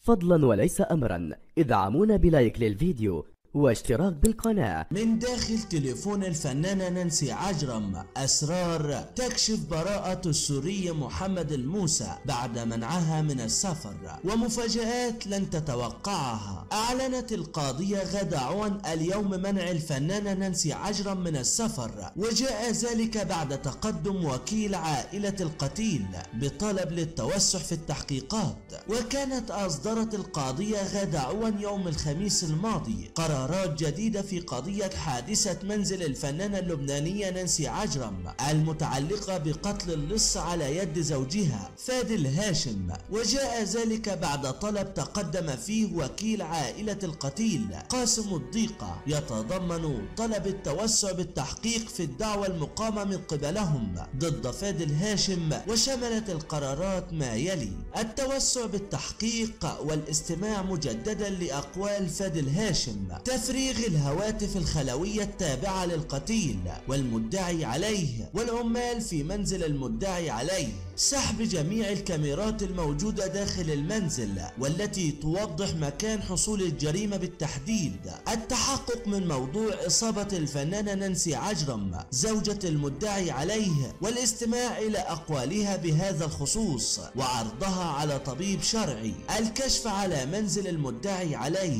فضلا وليس أمرا ادعمونا بلايك للفيديو واشتراك بالقناة. من داخل تليفون الفنانة نانسي عجرم أسرار تكشف براءة السوري محمد الموسى بعد منعها من السفر، ومفاجآت لن تتوقعها. أعلنت القاضية غادة عون اليوم منع الفنانة نانسي عجرم من السفر، وجاء ذلك بعد تقدم وكيل عائلة القتيل بطلب للتوسع في التحقيقات. وكانت أصدرت القاضية غادة عون يوم الخميس الماضي قرارات جديدة في قضية حادثة منزل الفنانة اللبنانية نانسي عجرم المتعلقة بقتل اللص على يد زوجها فادل هاشم، وجاء ذلك بعد طلب تقدم فيه وكيل عائلة القتيل قاسم الضيقة يتضمن طلب التوسع بالتحقيق في الدعوى المقامة من قبلهم ضد فادل هاشم. وشملت القرارات ما يلي: التوسع بالتحقيق والاستماع مجددا لأقوال فادل هاشم، تفريغ الهواتف الخلوية التابعة للقتيل والمدعي عليه والعمال في منزل المدعي عليه، سحب جميع الكاميرات الموجودة داخل المنزل والتي توضح مكان حصول الجريمة بالتحديد، التحقق من موضوع إصابة الفنانة نانسي عجرم زوجة المدعي عليه والاستماع إلى أقوالها بهذا الخصوص وعرضها على طبيب شرعي، الكشف على منزل المدعي عليه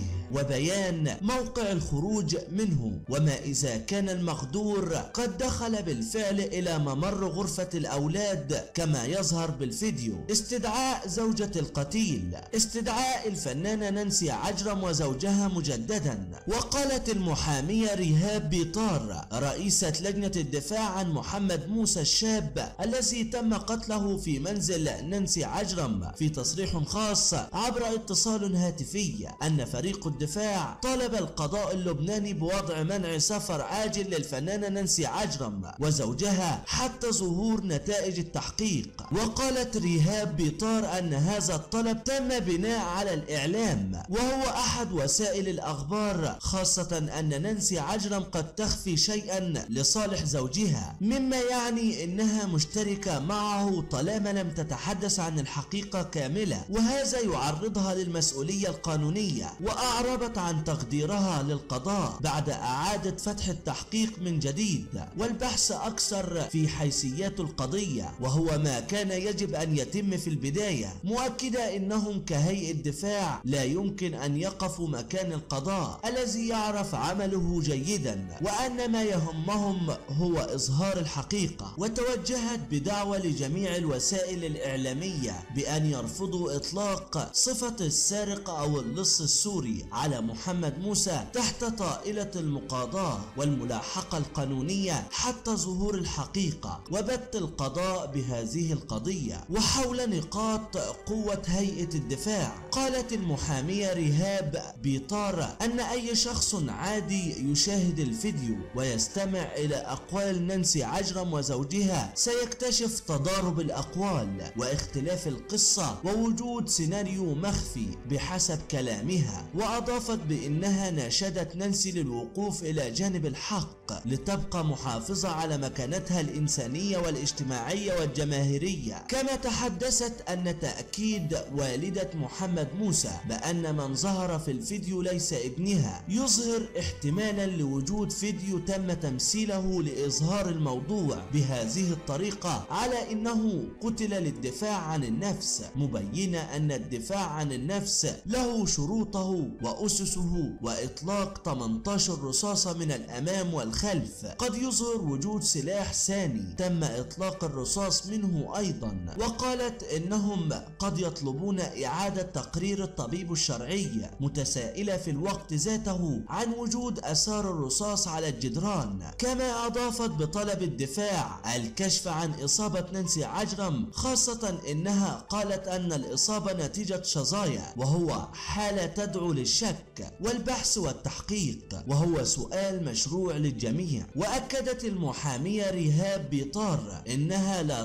وبيان موقع الخروج منه، وما إذا كان المقدور قد دخل بالفعل إلى ممر غرفة الأولاد كما يظهر بالفيديو، استدعاء زوجة القتيل، استدعاء الفنانة نانسي عجرم وزوجها مجددا. وقالت المحامية ريهاب بيطار رئيسة لجنة الدفاع عن محمد موسى الشاب الذي تم قتله في منزل نانسي عجرم في تصريح خاص عبر اتصال هاتفي أن فريق الدفاع طالب القضاء اللبناني بوضع منع سفر عاجل للفنانة نانسي عجرم وزوجها حتى ظهور نتائج التحقيق. وقالت ريهاب بيطار أن هذا الطلب تم بناء على الإعلام وهو أحد وسائل الأخبار، خاصة أن نانسي عجرم قد تخفي شيئا لصالح زوجها، مما يعني أنها مشتركة معه طالما لم تتحدث عن الحقيقة كاملة، وهذا يعرضها للمسؤولية القانونية. وأعربت عن تقديرها للقضاء بعد إعادة فتح التحقيق من جديد والبحث أكثر في حيثيات القضية وهو ما كان يجب أن يتم في البداية، مؤكدة أنهم كهيئة دفاع لا يمكن أن يقفوا مكان القضاء الذي يعرف عمله جيدا وأن ما يهمهم هو إظهار الحقيقة. وتوجهت بدعوة لجميع الوسائل الإعلامية بأن يرفضوا إطلاق صفة السارق أو اللص السوري على محمد موسى تحت طائلة المقاضاة والملاحقة القانونية حتى ظهور الحقيقة وبت القضاء بهذه القضية. وحول نقاط قوة هيئة الدفاع، قالت المحامية ريهاب بيطار أن أي شخص عادي يشاهد الفيديو ويستمع إلى أقوال نانسي عجرم وزوجها سيكتشف تضارب الأقوال واختلاف القصة ووجود سيناريو مخفي بحسب كلامها. وأضافت بأنها ناشدت نانسي للوقوف إلى جانب الحق لتبقى محافظة على مكانتها الإنسانية والاجتماعية والجماهيرية. كما تحدثت أن تأكيد والدة محمد موسى بأن من ظهر في الفيديو ليس ابنها يظهر احتمالا لوجود فيديو تم تمثيله لإظهار الموضوع بهذه الطريقة على أنه قتل للدفاع عن النفس، مبينة أن الدفاع عن النفس له شروطه وأسسه، وإطلاق 18 رصاصة من الأمام والخلف قد يظهر وجود سلاح ثاني تم إطلاق الرصاص منه أيضا. وقالت إنهم قد يطلبون إعادة تقرير الطبيب الشرعي، متسائلة في الوقت ذاته عن وجود آثار الرصاص على الجدران. كما أضافت بطلب الدفاع الكشف عن إصابة نانسي عجرم، خاصة إنها قالت أن الإصابة نتيجة شظايا وهو حالة تدعو للشك والبحث والتحقيق وهو سؤال مشروع للجميع. وأكدت المحامية ريهاب بيطار إنها لا تطلق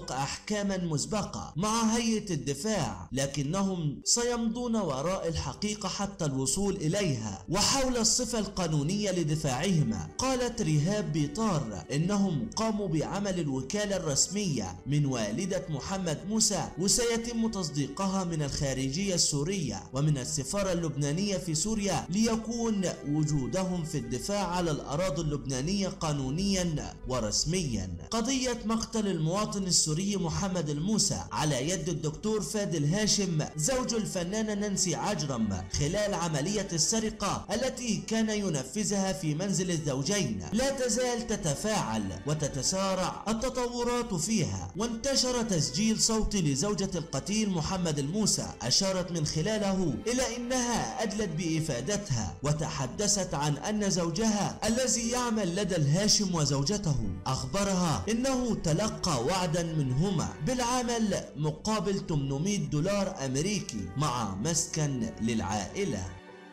توافق أحكاما مسبقة مع هيئة الدفاع، لكنهم سيمضون وراء الحقيقة حتى الوصول إليها وحول الصفة القانونية لدفاعهما. قالت ريهاب بيطار إنهم قاموا بعمل الوكالة الرسمية من والدة محمد موسى، وسيتم تصديقها من الخارجية السورية ومن السفارة اللبنانية في سوريا ليكون وجودهم في الدفاع على الأراضي اللبنانية قانونيا ورسميا. قضية مقتل المواطن السوري محمد الموسى على يد الدكتور فادل هاشم زوج الفنانة نانسي عجرم خلال عملية السرقة التي كان ينفذها في منزل الزوجين لا تزال تتفاعل وتتسارع التطورات فيها. وانتشر تسجيل صوتي لزوجة القتيل محمد الموسى أشارت من خلاله إلى أنها أدلت بإفادتها، وتحدثت عن أن زوجها الذي يعمل لدى الهاشم وزوجته أخبرها أنه تلقى وعدا منهما بالعمل مقابل $800 أمريكي مع مسكن للعائلة.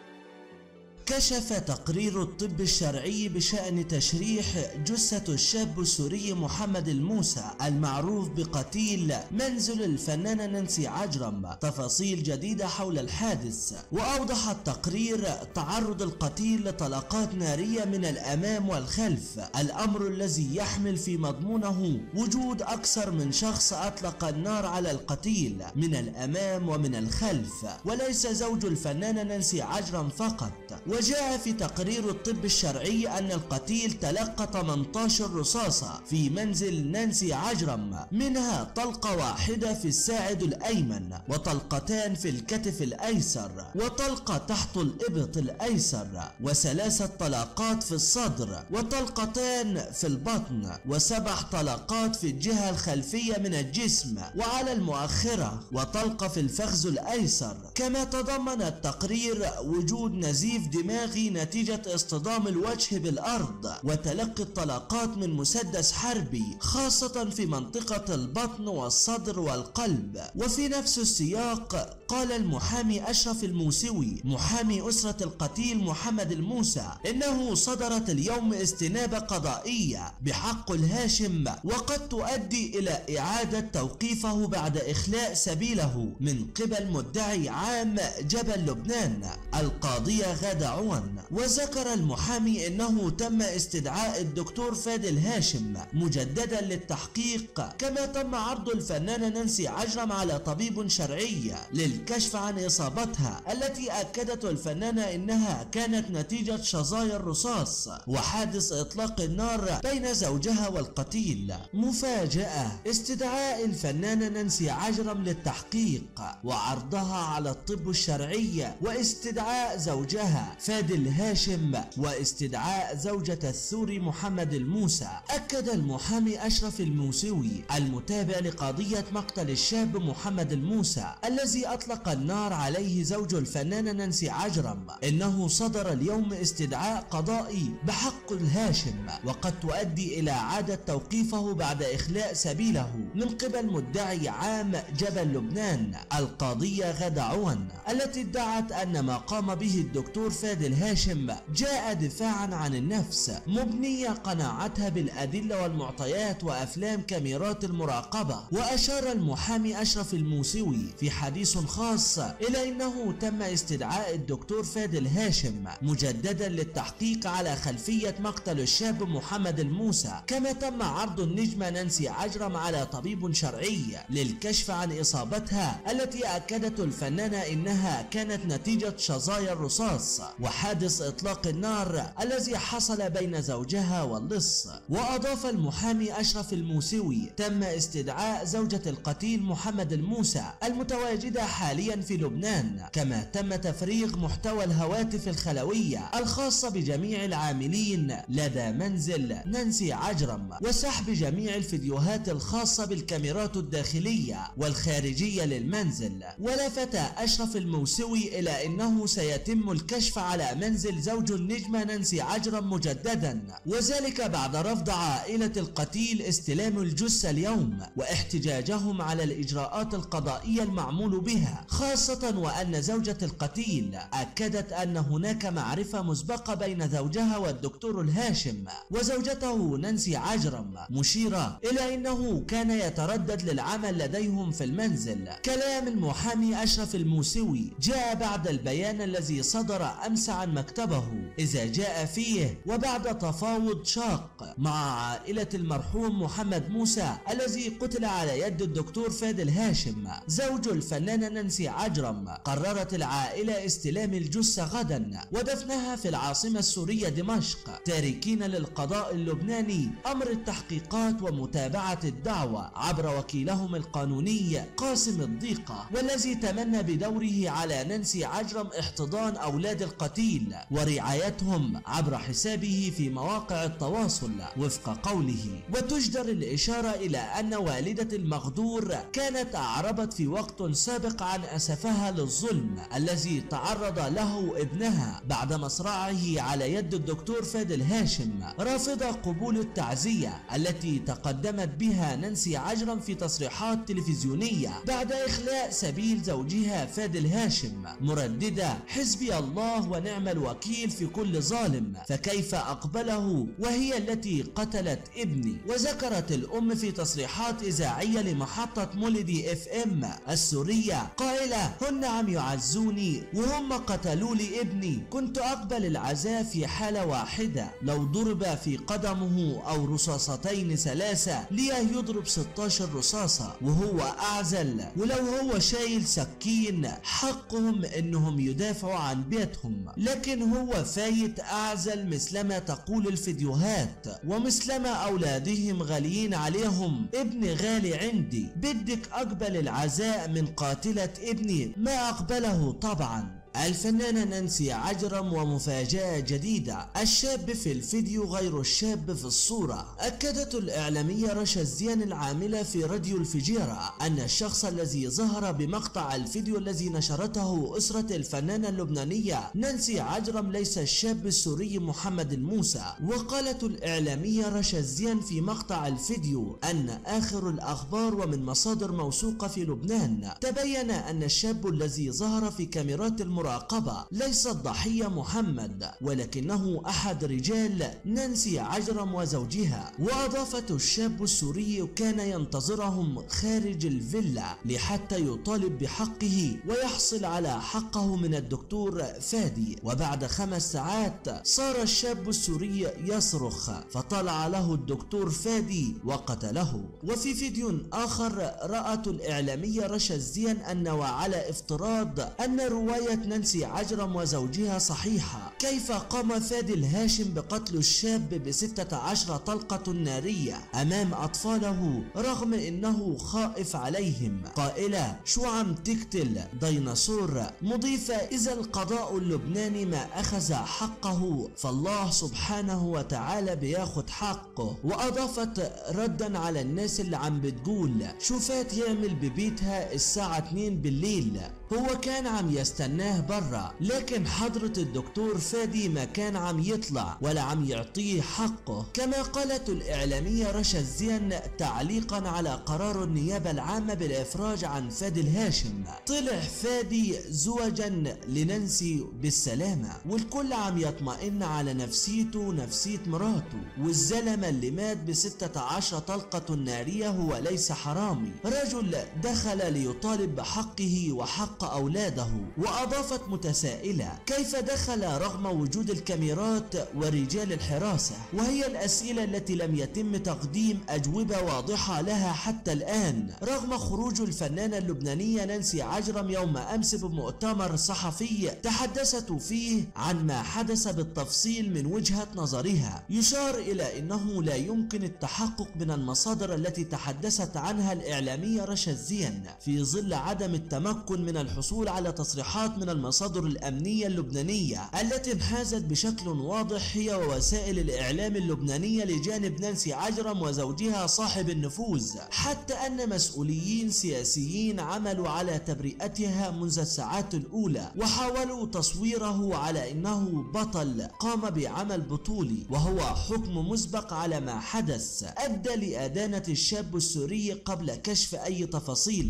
كشف تقرير الطب الشرعي بشأن تشريح جثة الشاب السوري محمد الموسى المعروف بقتيل منزل الفنانة نانسي عجرم تفاصيل جديدة حول الحادث. وأوضح التقرير تعرض القتيل لطلقات نارية من الأمام والخلف، الأمر الذي يحمل في مضمونه وجود أكثر من شخص أطلق النار على القتيل من الأمام ومن الخلف، وليس زوج الفنانة نانسي عجرم فقط. وجاء في تقرير الطب الشرعي أن القتيل تلقى 18 رصاصة في منزل نانسي عجرم، منها طلقة واحدة في الساعد الأيمن، وطلقتان في الكتف الأيسر، وطلقة تحت الإبط الأيسر، و3 طلقات في الصدر، وطلقتان في البطن، و7 طلقات في الجهة الخلفية من الجسم وعلى المؤخرة، وطلقة في الفخذ الأيسر. كما تضمن التقرير وجود نزيف دماغي نتيجة اصطدام الوجه بالأرض، وتلقي الطلقات من مسدس حربي خاصة في منطقة البطن والصدر والقلب. وفي نفس السياق قال المحامي أشرف الموسوي محامي أسرة القتيل محمد الموسى إنه صدرت اليوم استنابة قضائية بحق الهاشم، وقد تؤدي إلى إعادة توقيفه بعد إخلاء سبيله من قبل مدعي عام جبل لبنان القاضية غادة عون. وذكر المحامي انه تم استدعاء الدكتور فادل هاشم مجددا للتحقيق، كما تم عرض الفنانة نانسي عجرم على طبيب شرعي للكشف عن اصابتها التي اكدت الفنانة انها كانت نتيجة شظايا الرصاص وحادث اطلاق النار بين زوجها والقتيل. مفاجأة استدعاء الفنانة نانسي عجرم للتحقيق وعرضها على الطب الشرعي، واستدعاء زوجها فادل هاشم، واستدعاء زوجة الثوري محمد الموسى. أكد المحامي أشرف الموسوي المتابع لقضية مقتل الشاب محمد الموسى الذي أطلق النار عليه زوج الفنانة نانسي عجرم إنه صدر اليوم استدعاء قضائي بحق الهاشم، وقد تؤدي إلى إعادة توقيفه بعد إخلاء سبيله من قبل مدعي عام جبل لبنان القاضية غادة عون، التي ادعت أن ما قام به الدكتور فادل هاشم جاء دفاعا عن النفس، مبنية قناعتها بالأدلة والمعطيات وأفلام كاميرات المراقبة. وأشار المحامي أشرف الموسوي في حديث خاص إلى أنه تم استدعاء الدكتور فادل هاشم مجددا للتحقيق على خلفية مقتل الشاب محمد الموسى، كما تم عرض النجمة نانسي عجرم على طبيب شرعي للكشف عن إصابتها التي أكدت الفنانة إنها كانت نتيجة شظايا الرصاص وحادث إطلاق النار الذي حصل بين زوجها واللص. وأضاف المحامي أشرف الموسوي تم استدعاء زوجة القتيل محمد الموسى المتواجدة حاليا في لبنان، كما تم تفريغ محتوى الهواتف الخلوية الخاصة بجميع العاملين لدى منزل نانسي عجرم، وسحب جميع الفيديوهات الخاصة بالكاميرات الداخلية والخارجية للمنزل. ولفت أشرف الموسوي إلى أنه سيتم الكشف على منزل زوج النجمة نانسي عجرم مجددا، وذلك بعد رفض عائلة القتيل استلام الجثة اليوم واحتجاجهم على الإجراءات القضائية المعمول بها بها، خاصة وأن زوجة القتيل أكدت أن هناك معرفة مسبقة بين زوجها والدكتور الهاشم وزوجته نانسي عجرم، مشيرة إلى أنه كان يتردد للعمل لديهم في المنزل. كلام المحامي أشرف الموسوي جاء بعد البيان الذي صدر أمس عن مكتبه، إذا جاء فيه وبعد تفاوض شاق مع عائلة المرحوم محمد موسى الذي قتل على يد الدكتور فادي الهاشم زوج الفنانة نانسي عجرم، قررت العائلة استلام الجثة غدا ودفنها في العاصمة السورية دمشق، تاركين للقضاء اللبناني أمر التحقيقات ومتابعة الدعوة عبر وكيلهم القانوني قاسم الضيقة، والذي تمنى بدوره على نانسي عجرم احتضان أولاد القتيل ورعايتهم عبر حسابه في مواقع التواصل وفق قوله. وتجدر الإشارة إلى أن والدة المغدور كانت أعربت في وقت سابق عن أسفها للظلم الذي تعرض له ابنها بعد مصرعه على يد الدكتور فادي الهاشم، رافضة قبول التعزية التي تقدمت بها نانسي عجرم في تصريحات تلفزيونية بعد إخلاء سبيل زوجها فادي الهاشم، مرددة حسبي الله ونعم الوكيل في كل ظالم، فكيف أقبله وهي التي قتلت ابني. وذكرت الأم في تصريحات إذاعية لمحطة مولدي FM السورية قائلة: هن عم يعزوني وهم قتلوا لي ابني، كنت أقبل العزاء في حالة واحدة، لو ضرب في قدمه أو رصاصتين 3 ليه يضرب 16 رصاصة وهو أعزل، ولو هو شايل سكين حقهم إنهم يدافعوا عن بيتهم، لكن هو فايت أعزل مثلما تقول الفيديوهات ومثلما أولادهم غاليين عليهم، ابني غالي عندي، بدك أقبل العزاء من قاتلة ابني؟ ما أقبله طبعا. الفنانة نانسي عجرم ومفاجأة جديدة، الشاب في الفيديو غير الشاب في الصورة. أكدت الإعلامية رشا الزيان العاملة في راديو الفجيرة أن الشخص الذي ظهر بمقطع الفيديو الذي نشرته أسرة الفنانة اللبنانية نانسي عجرم ليس الشاب السوري محمد الموسى. وقالت الإعلامية رشا الزيان في مقطع الفيديو أن آخر الأخبار ومن مصادر موثوقة في لبنان تبين أن الشاب الذي ظهر في كاميرات المراقبة ليس الضحية محمد، ولكنه أحد رجال نانسي عجرم وزوجها. وأضافت الشاب السوري كان ينتظرهم خارج الفيلا لحتى يطالب بحقه ويحصل على حقه من الدكتور فادي، وبعد 5 ساعات صار الشاب السوري يصرخ فطلع له الدكتور فادي وقتله. وفي فيديو آخر رأت الإعلامية رشا الزيان أن وعلى افتراض أن رواية نانسي عجرم وزوجها صحيحة، كيف قام فادي الهاشم بقتل الشاب ب16 طلقة نارية أمام أطفاله رغم أنه خائف عليهم، قائلة شو عم تقتل ديناصور، مضيفة إذا القضاء اللبناني ما أخذ حقه فالله سبحانه وتعالى بياخد حقه. وأضافت ردا على الناس اللي عم بتقول شو فات يعمل ببيتها الساعة 2 بالليل، هو كان عم يستناه برا، لكن حضرة الدكتور فادي ما كان عم يطلع ولا عم يعطيه حقه. كما قالت الإعلامية رشا الزيان تعليقا على قرار النيابة العامة بالإفراج عن فادي الهاشم: طلع فادي زوجا لنانسي بالسلامة، والكل عم يطمئن على نفسيته ونفسية مراته، والزلمة اللي مات ب16 طلقة نارية هو ليس حرامي، رجل دخل ليطالب بحقه وحق أولاده. وأضافت متسائلة كيف دخل رغم وجود الكاميرات ورجال الحراسة، وهي الأسئلة التي لم يتم تقديم أجوبة واضحة لها حتى الآن، رغم خروج الفنانة اللبنانية نانسي عجرم يوم أمس بمؤتمر صحفي تحدثت فيه عن ما حدث بالتفصيل من وجهة نظرها، يشار إلى أنه لا يمكن التحقق من المصادر التي تحدثت عنها الإعلامية رشا الزيان في ظل عدم التمكن من الحصول على تصريحات من المصادر الأمنية اللبنانية التي انحازت بشكل واضح هي ووسائل الإعلام اللبنانية لجانب نانسي عجرم وزوجها صاحب النفوذ، حتى أن مسؤولين سياسيين عملوا على تبرئتها منذ الساعات الأولى وحاولوا تصويره على أنه بطل قام بعمل بطولي، وهو حكم مسبق على ما حدث أدى لإدانة الشاب السوري قبل كشف أي تفاصيل.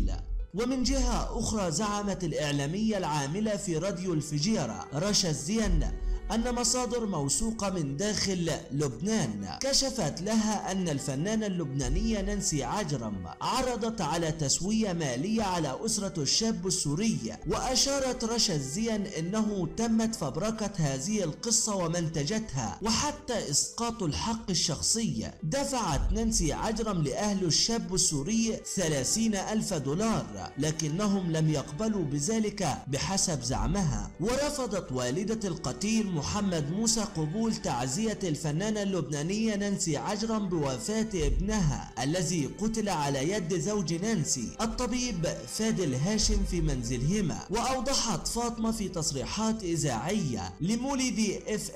ومن جهة أخرى زعمت الإعلامية العاملة في راديو الفجيرة رشا الزين أن مصادر موثوقة من داخل لبنان كشفت لها أن الفنانة اللبنانية نانسي عجرم عرضت على تسوية مالية على أسرة الشاب السوري. وأشارت رشا الزين أنه تمت فبركة هذه القصة ومنتجتها وحتى إسقاط الحق الشخصي. دفعت نانسي عجرم لأهل الشاب السوري 30,000 دولار لكنهم لم يقبلوا بذلك بحسب زعمها. ورفضت والدة القتيل محمد موسى قبول تعزية الفنانة اللبنانية نانسي عجرم بوفاة ابنها الذي قتل على يد زوج نانسي الطبيب فادل هاشم في منزلهما. وأوضحت فاطمة في تصريحات إذاعية لمولد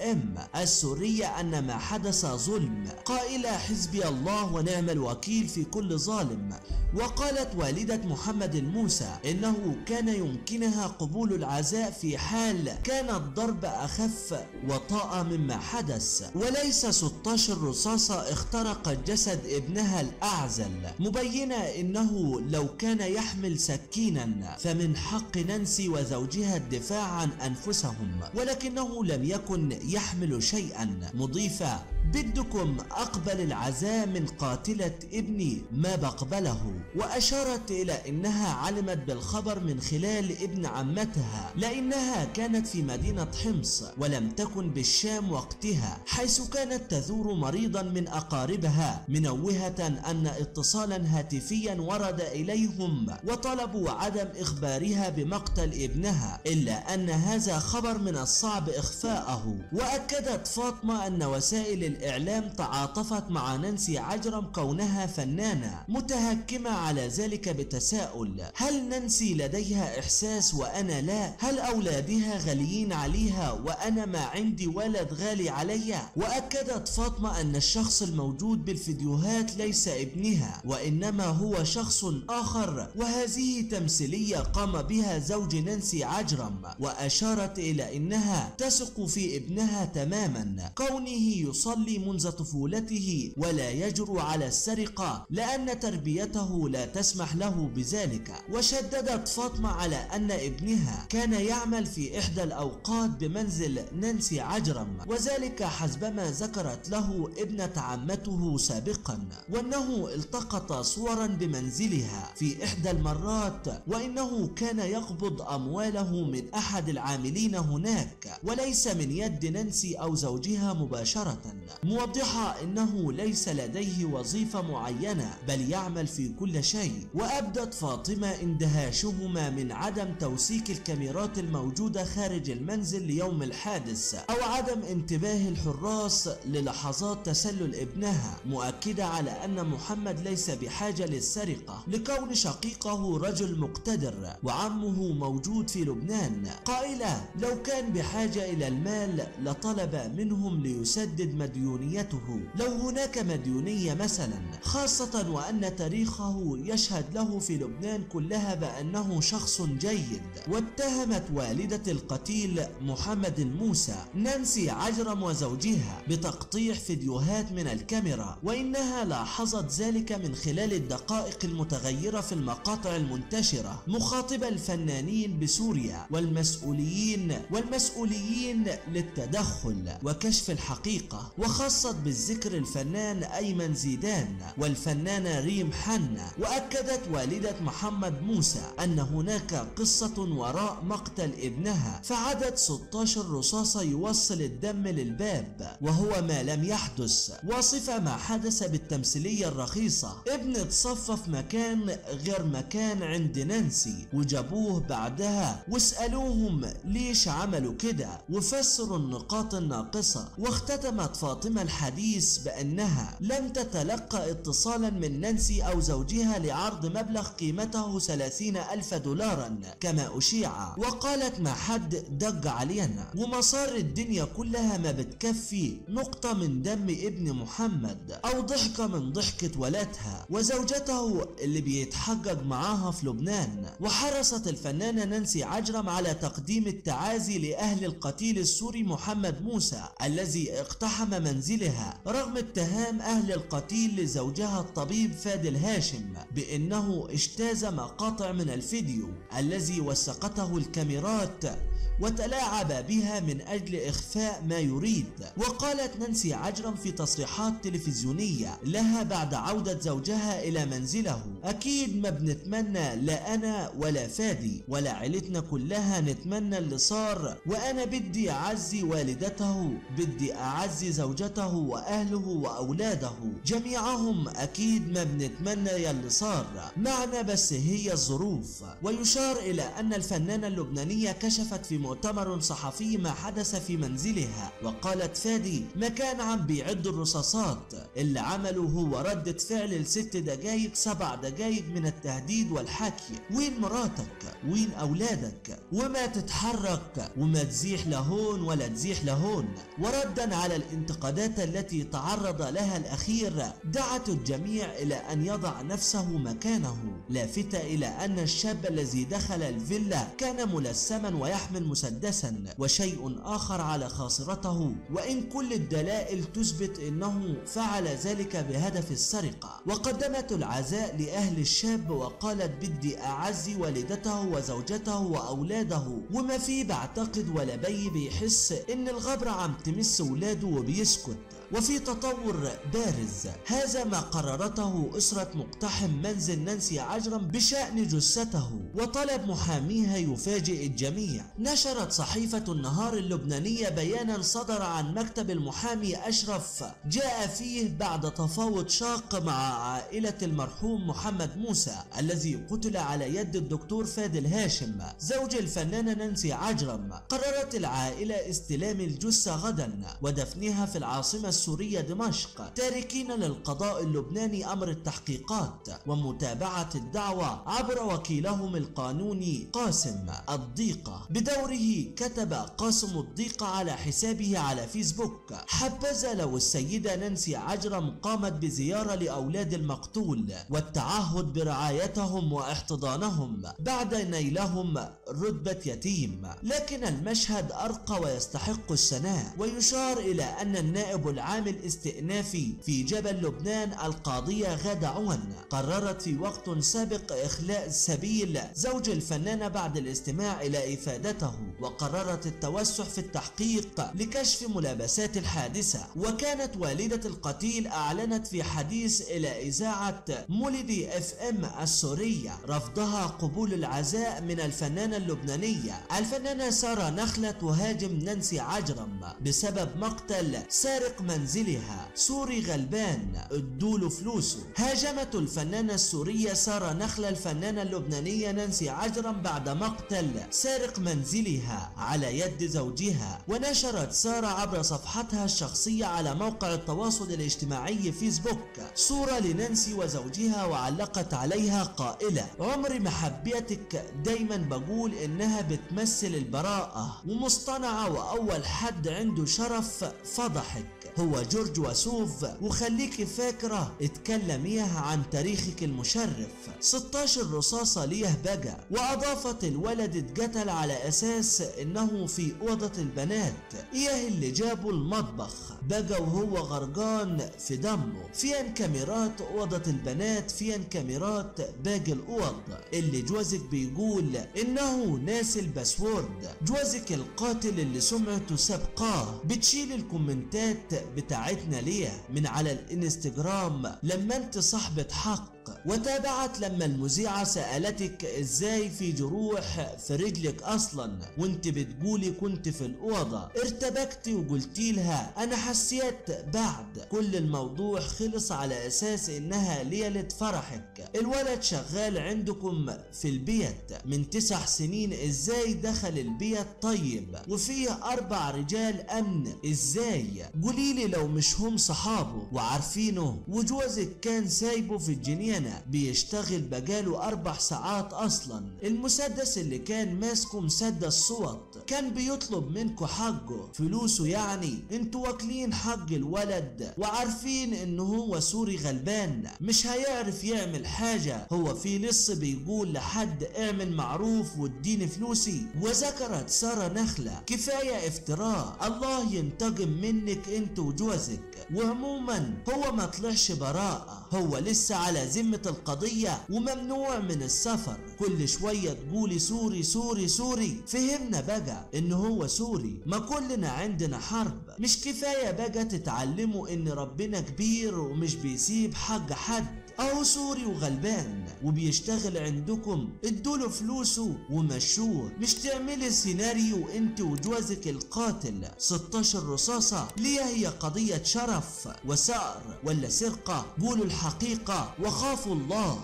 FM السورية أن ما حدث ظلم، قائلة حسبي الله ونعم الوكيل في كل ظالم. وقالت والدة محمد الموسى إنه كان يمكنها قبول العزاء في حال كان الضرب أخف وطاء مما حدث، وليس 16 رصاصة اخترقت جسد ابنها الأعزل، مبينة إنه لو كان يحمل سكينا فمن حق نانسي وزوجها الدفاع عن أنفسهم ولكنه لم يكن يحمل شيئا، مضيفة بدكم أقبل العزاء من قاتلة ابني ما بقبله. وأشارت إلى أنها علمت بالخبر من خلال ابن عمتها لأنها كانت في مدينة حمص ولم تكن بالشام وقتها، حيث كانت تزور مريضا من أقاربها، منوهة أن اتصالا هاتفيا ورد إليهم وطلبوا عدم إخبارها بمقتل ابنها، إلا أن هذا خبر من الصعب إخفاءه. وأكدت فاطمة أن وسائل الإعلام تعاطفت مع نانسي عجرم كونها فنانة، متهكمة على ذلك بتساؤل: هل نانسي لديها إحساس وأنا لا؟ هل أولادها غاليين عليها وأنا ما عندي ولد غالي عليا؟ وأكدت فاطمة أن الشخص الموجود بالفيديوهات ليس ابنها وإنما هو شخص آخر، وهذه تمثيلية قام بها زوج نانسي عجرم. وأشارت إلى أنها تثق في ابنها تماما، كونه يصلي منذ طفولته ولا يجرؤ على السرقة لأن تربيته لا تسمح له بذلك. وشددت فاطمة على أن ابنها كان يعمل في إحدى الأوقات بمنزل نانسي عجرم، وذلك حسبما ذكرت له ابنة عمته سابقا، وأنه التقط صورا بمنزلها في إحدى المرات، وإنه كان يقبض أمواله من أحد العاملين هناك وليس من يد نانسي أو زوجها مباشرة، موضحة أنه ليس لديه وظيفة معينة بل يعمل في كل شيء. وأبدت فاطمة اندهاشهما من عدم توثيق الكاميرات الموجودة خارج المنزل ليوم الحادث أو عدم انتباه الحراس للحظات تسلل ابنها، مؤكدة على أن محمد ليس بحاجة للسرقة لكون شقيقه رجل مقتدر وعمه موجود في لبنان، قائلة: لو كان بحاجة إلى المال لطلب منهم ليسدد مديونيته لو هناك مديونية مثلا، خاصة وأن تاريخه يشهد له في لبنان كلها بأنه شخص جيد. واتهمت والدة القتيل محمد الموسى نانسي عجرم وزوجها بتقطيع فيديوهات من الكاميرا، وإنها لاحظت ذلك من خلال الدقائق المتغيرة في المقاطع المنتشرة، مخاطبة الفنانين بسوريا والمسؤولين للتدخل وكشف الحقيقة. وخصت بالذكر الفنان أيمن زيدان والفنانة ريم حنا. وأكدت والدة محمد موسى أن هناك قصة وراء مقتل ابنها، فعدد 16 رصاصة يوصل الدم للباب وهو ما لم يحدث، واصفة ما حدث بالتمثيلية الرخيصة. ابن اتصفى في مكان غير مكان عند نانسي وجابوه بعدها واسألوهم ليش عملوا كده وفسروا النقاط الناقصة. واختتمت فاطمة الحديث بأنها لم تتلقى اتصالا من نانسي أو زوجها لعرض مبلغ قيمته 30,000 دولارا كما أشيع، وقالت ما حد دق علينا ومصار الدنيا كلها ما بتكفي نقطة من دم ابن محمد أو ضحكة من ضحكة ولدها وزوجته اللي بيتحقق معاها في لبنان. وحرصت الفنانة نانسي عجرم على تقديم التعازي لأهل القتيل السوري محمد موسى الذي اقتحم منزلها رغم اتهام أهل القتيل لزوجها الطبيب فادي الهاشم بأنه اجتاز مقاطع من الفيديو الذي وثقته الكاميرات وتلاعب بها من أجل إخفاء ما يريد. وقالت نانسي عجرم في تصريحات تلفزيونية لها بعد عودة زوجها إلى منزله: أكيد ما بنتمنى لا أنا ولا فادي ولا عيلتنا كلها نتمنى اللي صار، وأنا بدي أعزي والدته، بدي أعزي زوجته وأهله وأولاده جميعهم، أكيد ما بنتمنى يلي صار معنا بس هي الظروف. ويشار إلى أن الفنانة اللبنانية كشفت في مؤتمر صحفي ما حدث في منزلها، وقالت فادي ما كان عم بيعد الرصاصات، اللي عمله هو ردة فعل ل6 دقايق 7 دقايق من التهديد والحكي: وين مراتك؟ وين أولادك؟ وما تتحرك وما تزيح لهون ولا تزيح لهون. وردا على الانتقادات التي تعرض لها الأخير دعت الجميع إلى أن يضع نفسه مكانه، لافتة إلى أن الشاب الذي دخل الفيلا كان ملثما ويحمل مسدسا وشيء آخر على خاصرته، وإن كل الدلائل تثبت أنه فعل ذلك بهدف السرقة. وقدمت العزاء لأهل الشاب وقالت: بدي أعزي والدته وزوجته وأولاده، وما في بعتقد ولا بي بيحس إن الغبرة عم تمس ولاده وبيسكت. وفي تطور بارز هذا ما قررته أسرة مقتحم منزل نانسي عجرم بشأن جثته، وطلب محاميها يفاجئ الجميع. نشرت صحيفة النهار اللبنانية بيانا صدر عن مكتب المحامي أشرف جاء فيه بعد تفاوض شاق مع عائلة المرحوم محمد موسى الذي قتل على يد الدكتور فادي الهاشم زوج الفنانة نانسي عجرم. قررت العائلة استلام الجثة غدا ودفنها في العاصمة السورية دمشق، تاركين للقضاء اللبناني أمر التحقيقات ومتابعة الدعوة عبر وكيلهم القانوني قاسم الضيقة. بدوره كتب قاسم الضيقة على حسابه على فيسبوك: حبذا لو السيدة نانسي عجرم قامت بزيارة لأولاد المقتول والتعهد برعايتهم واحتضانهم بعد نيلهم رتبة يتيم، لكن المشهد أرقى ويستحق الثناء. ويشار إلى أن النائب العام الاستئنافي في جبل لبنان القاضية غادة عون قررت في وقت سابق إخلاء سبيل زوج الفنانة بعد الاستماع إلى إفادته، وقررت التوسع في التحقيق لكشف ملابسات الحادثة. وكانت والدة القتيل أعلنت في حديث إلى إذاعة مولدي FM السورية رفضها قبول العزاء من الفنانة اللبنانية. الفنانة سارة نخلة تهاجم نانسي عجرم بسبب مقتل سارق منزلها سوري غلبان ادوله فلوسه. هاجمت الفنانة السورية سارة نخلة الفنانة اللبنانية نانسي عجرم بعد مقتل سارق منزلها على يد زوجها. ونشرت سارة عبر صفحتها الشخصية على موقع التواصل الاجتماعي فيسبوك صورة لنانسي وزوجها وعلقت عليها قائلة: عمري ما حبيتك، دايما بقول انها بتمثل البراءة ومصطنعة، واول حد عنده شرف فضحك هو جورج وسوف، وخليكي فاكرة اتكلميها عن تاريخك المشرف. 16 رصاصة ليه بقى. وأضافت: الولد اتقتل على أساس إنه في أوضة البنات، إيه اللي جابه المطبخ بقى وهو غرقان في دمه. فين كاميرات أوضة البنات؟ فين كاميرات باقي الأوض؟ اللي جوزك بيقول إنه ناسي الباسورد، جوزك القاتل اللي سمعته سابقاه. بتشيل الكومنتات بتاعتنا ليه من على الانستجرام لما انت صاحبة حق؟ وتابعت لما المذيعة سألتك ازاي في جروح في رجلك اصلا وانت بتقولي كنت في الأوضة، ارتبكتي وقلتي لها انا حسيت بعد. كل الموضوع خلص على اساس انها ليلة فرحك. الولد شغال عندكم في البيت من 9 سنين، ازاي دخل البيت طيب وفيه 4 رجال امن؟ ازاي؟ قوليلي لو مش هم صحابه وعارفينه وجوزك كان سايبه في الجنينة الأمانة بيشتغل بقاله 4 ساعات أصلا. المسدس اللي كان ماسكه مسدس صوت، كان بيطلب منكو حقه، فلوسه يعني. انتوا واكلين حق الولد وعارفين انه هو سوري غلبان مش هيعرف يعمل حاجة. هو في لص بيقول لحد اعمل معروف واديني فلوسي. وذكرت سارة نخلة كفاية افتراء، الله ينتقم منك انت وجوزك. وعموما هو ما طلعش براءة، هو لسه على ذمة القضية وممنوع من السفر. كل شوية تقولي سوري سوري سوري، فهمنا بقى ان هو سوري، ما كلنا عندنا حرب. مش كفاية بقى تتعلموا ان ربنا كبير ومش بيسيب حق حد؟ اهو سوري وغلبان وبيشتغل عندكم، ادوله فلوسه ومشوه. مش تعملي سيناريو انت وجوزك القاتل 16 رصاصة. ليه؟ هي قضية شرف وثأر ولا سرقة؟ قولوا الحقيقة وخافوا الله.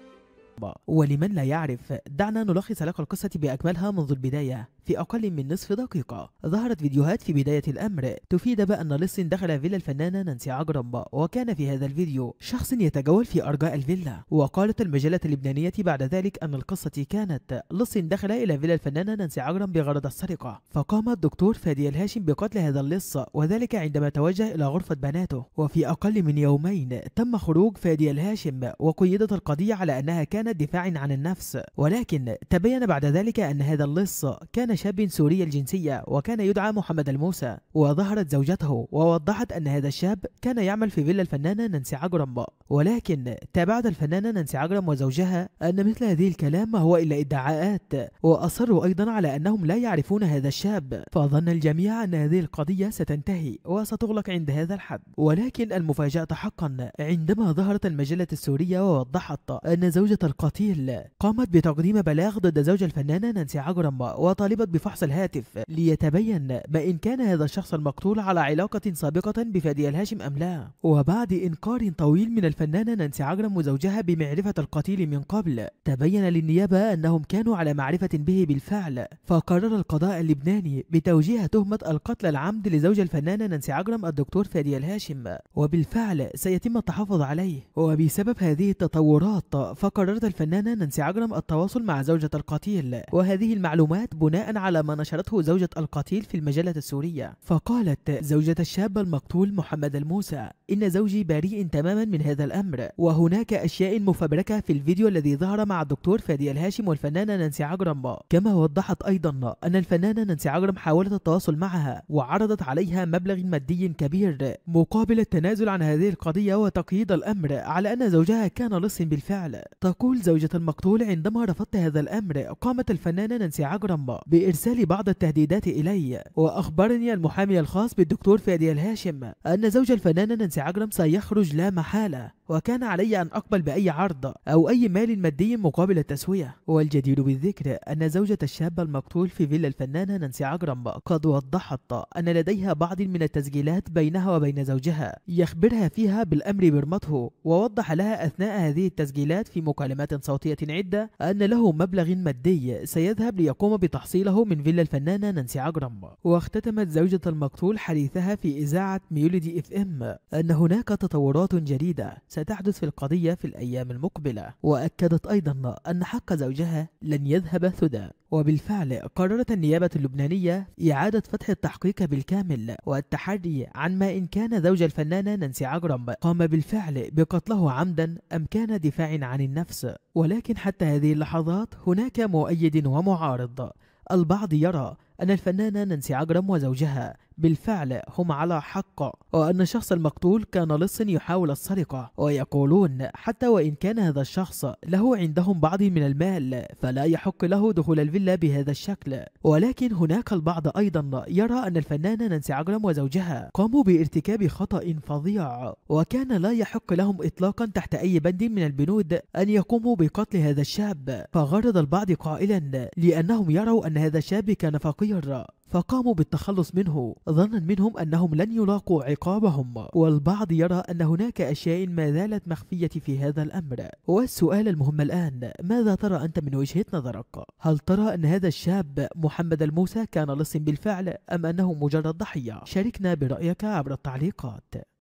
ولمن لا يعرف، دعنا نلخص لك القصة بأكملها منذ البداية في أقل من نصف دقيقة. ظهرت فيديوهات في بداية الأمر تفيد بأن لص دخل فيلا الفنانة نانسي عجرم، وكان في هذا الفيديو شخص يتجول في أرجاء الفيلا. وقالت المجلة اللبنانية بعد ذلك أن القصة كانت لص دخل إلى فيلا الفنانة نانسي عجرم بغرض السرقة، فقام الدكتور فادي الهاشم بقتل هذا اللص، وذلك عندما توجه إلى غرفة بناته. وفي أقل من يومين تم خروج فادي الهاشم، وقيدت القضية على أنها كانت دفاع عن النفس. ولكن تبين بعد ذلك أن هذا اللص كان شاب سوري الجنسية وكان يدعى محمد الموسى. وظهرت زوجته ووضحت أن هذا الشاب كان يعمل في فيلا الفنانة نانسي عجرم، ولكن تابعت الفنانة نانسي عجرم وزوجها أن مثل هذه الكلام ما هو إلا ادعاءات، وأصروا أيضا على أنهم لا يعرفون هذا الشاب. فظن الجميع أن هذه القضية ستنتهي وستغلق عند هذا الحد. ولكن المفاجأة حقا عندما ظهرت المجلة السورية ووضحت أن زوجة القتيل قامت بتقديم بلاغ ضد زوج الفنانة نانسي عجرم، وطالبت بفحص الهاتف ليتبين ما إن كان هذا الشخص المقتول على علاقة سابقة بفادي الهاشم أم لا. وبعد إنكار طويل من الفنانة نانسي عجرم وزوجها بمعرفة القتيل من قبل، تبين للنيابة أنهم كانوا على معرفة به بالفعل. فقرر القضاء اللبناني بتوجيه تهمة القتل العمد لزوج الفنانة نانسي عجرم الدكتور فادي الهاشم، وبالفعل سيتم التحفظ عليه. وبسبب هذه التطورات فقررت الفنانة نانسي عجرم التواصل مع زوجة القتيل، وهذه المعلومات بناء على ما نشرته زوجة القتيل في المجلة السورية. فقالت زوجة الشاب المقتول محمد الموسى: إن زوجي بريء تماما من هذا الأمر، وهناك أشياء مفبركة في الفيديو الذي ظهر مع الدكتور فادي الهاشم والفنانة نانسي عجرم. كما وضحت أيضا أن الفنانة نانسي عجرم حاولت التواصل معها وعرضت عليها مبلغ مادي كبير مقابل التنازل عن هذه القضية وتقييد الأمر على أن زوجها كان لص بالفعل. تقول زوجة المقتول: عندما رفضت هذا الأمر قامت الفنانة نانسي عجرم بإرسال بعض التهديدات إلي، وأخبرني المحامي الخاص بالدكتور فادي الهاشم أن زوج الفنانة نانسي عجرم سيخرج لا محالة، وكان علي أن أقبل بأي عرض أو أي مال مادي مقابل التسوية. والجدير بالذكر أن زوجة الشاب المقتول في فيلا الفنانة نانسي عجرم قد وضحت أن لديها بعض من التسجيلات بينها وبين زوجها يخبرها فيها بالأمر برمته، ووضح لها أثناء هذه التسجيلات في مكالمات صوتية عدة أن له مبلغ مادي سيذهب ليقوم بتحصيله من فيلا الفنانة نانسي عجرم. واختتمت زوجة المقتول حديثها في إذاعة ميولودي FM أن هناك تطورات جديدة ستحدث في القضية في الأيام المقبلة، وأكدت أيضا أن حق زوجها لن يذهب ثدى. وبالفعل قررت النيابة اللبنانية إعادة فتح التحقيق بالكامل والتحري عن ما إن كان زوج الفنانة نانسي عجرم قام بالفعل بقتله عمدا أم كان دفاع عن النفس. ولكن حتى هذه اللحظات هناك مؤيد ومعارض. البعض يرى أن الفنانة نانسي عجرم وزوجها بالفعل هم على حق، وأن الشخص المقتول كان لص يحاول السرقة، ويقولون حتى وإن كان هذا الشخص له عندهم بعض من المال فلا يحق له دخول الفيلا بهذا الشكل. ولكن هناك البعض أيضا يرى أن الفنانة نانسي عجرم وزوجها قاموا بارتكاب خطأ فظيع، وكان لا يحق لهم إطلاقا تحت أي بند من البنود أن يقوموا بقتل هذا الشاب. فغرد البعض قائلا لأنهم يروا أن هذا الشاب كان فقير فقاموا بالتخلص منه ظنا منهم أنهم لن يلاقوا عقابهم. والبعض يرى أن هناك أشياء ما زالت مخفية في هذا الأمر. والسؤال المهم الآن: ماذا ترى أنت من وجهة نظرك؟ هل ترى أن هذا الشاب محمد الموسى كان لص بالفعل أم أنه مجرد ضحية؟ شاركنا برأيك عبر التعليقات.